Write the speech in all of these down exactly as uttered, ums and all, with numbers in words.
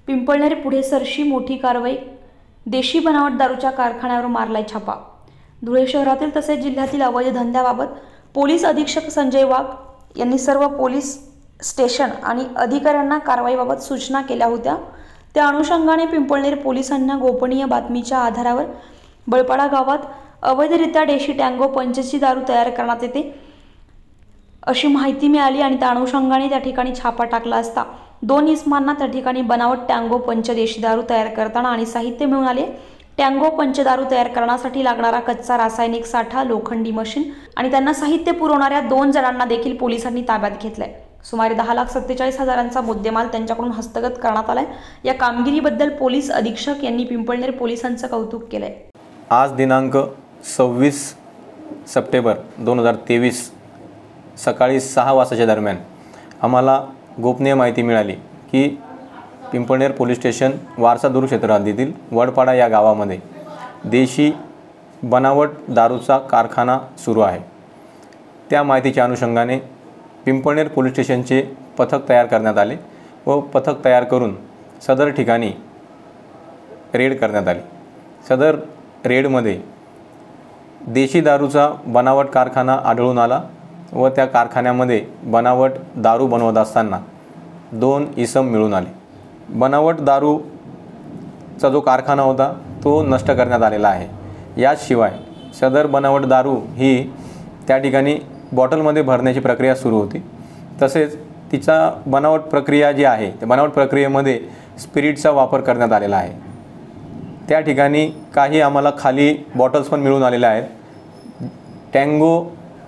पिंपळनेर पुढे सरशी मोठी कारवाई, देशी बनावट दारूच्या कारखान्यावर मारलाय छापा। धुळे शहरातील तसेच जिल्ह्यातील अवैध धंद्याबाबत पोलीस अधीक्षक संजय वाघ यांनी सर्व पोलीस स्टेशन आणि अधिकाऱ्यांना कारवाईबाबत सूचना केल्या होत्या। त्या अनुषंगाने पिंपळनेर पोलिसांना गोपनीय बातमीच्या आधारावर बळपाडा गावात अवैधरित्या देशी टँगो पंचची दारू तयार करण्यात येते अशी माहिती मिळाली आणि त्या अनुषंगाने त्या ठिकाणी छापा टाकला असता दोन इसमांना त्या ठिकाणी बनावट टँगो पंच देशी दारू तयार करताना आणि साहित्य मिळून आले। टँगो पंच दारू तयार करण्यासाठी लागणारा कच्चा रासायनिक साठा, लोखंडी मशीन आणि त्यांना साहित्य पुरवणाऱ्या दोन जणांना देखील पोलिसांनी ताब्यात घेतलंय। सुमारे दहा लाख सत्तेचाळीस हजारांचा मुद्देमाल त्यांच्याकडून हस्तगत करण्यात आलाय। या कामगिरीबद्दल पोलीस अधीक्षक यांनी पिंपळनेर पोलिसांचं कौतुक केलंय। आज दिनांक सव्वीस सप्टेंबर दोन हजार तेवीस सकाळी सहा वाजताच्या दरम्यान आम्हाला गोपनीय माहिती मिळाली की पिंपळनेर पोलीस स्टेशन वारसा दूर क्षेत्र हद्दीतील वडपाडा या गावामध्ये देशी बनावट दारूचा कारखाना सुरू आहे। त्या माहितीच्या अनुषंगाने पिंपळनेर पोलीस स्टेशनचे पथक तयार करण्यात आले व पथक तयार करून सदर ठिकाणी रेड करण्यात आली। सदर रेडमध्ये देशी दारूचा बनावट कारखाना आढळून आला व त्या कारखान्यामध्ये बनावट दारू बनवत असताना दोन इसम मिळून आले। बनावट दारूचा जो कारखाना होता तो नष्ट करण्यात आलेला आहे। याशिवाय सदर बनावट दारू ही त्या ठिकाणी बॉटलमध्ये भरण्याची प्रक्रिया सुरू होती। तसेच तिचा बनावट प्रक्रिया जी आहे त्या बनावट प्रक्रियेमध्ये स्पिरिटचा वापर करण्यात आलेला आहे। त्या ठिकाणी काही आम्हाला खाली बॉटल्स पण मिळून आलेल्या आहेत। टँगो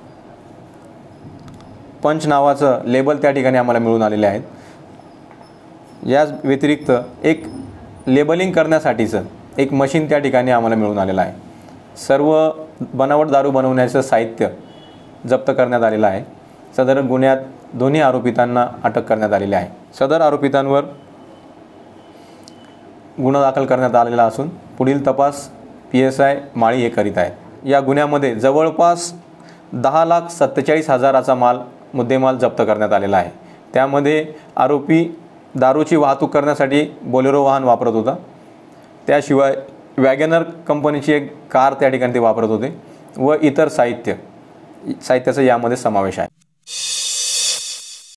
पंच नावाचं लेबल त्या ठिकाणी आम्हाला मिळून आलेले आहेत। या व्यतिरिक्त एक लेबलिंग करण्यासाठीचं एक मशीन त्या ठिकाणी आम्हाला मिळून आलेलं आहे। सर्व बनावट दारू बनवण्याचं साहित्य जप्त करण्यात आलेलं आहे। सदर गुन्ह्यात दोन्ही आरोपितांना अटक करण्यात आलेली आहे। सदर आरोपितांवर गुन्हा दाखल करण्यात आलेला असून पुढील तपास पी एस आय माळी हे करीत आहेत। या गुन्ह्यामध्ये जवळपास दहा लाख सत्तेचाळीस हजाराचा माल मुद्देमाल जप्त करण्यात आलेला आहे। त्यामध्ये आरोपी दारूची वाहतूक करण्यासाठी बोलेरो वाहन वापरत होता। त्याशिवाय वॅगनर कंपनीची एक कार त्या ठिकाणी ते वापरत होते व इतर साहित्य साहित्याचा यामध्ये समावेश आहे।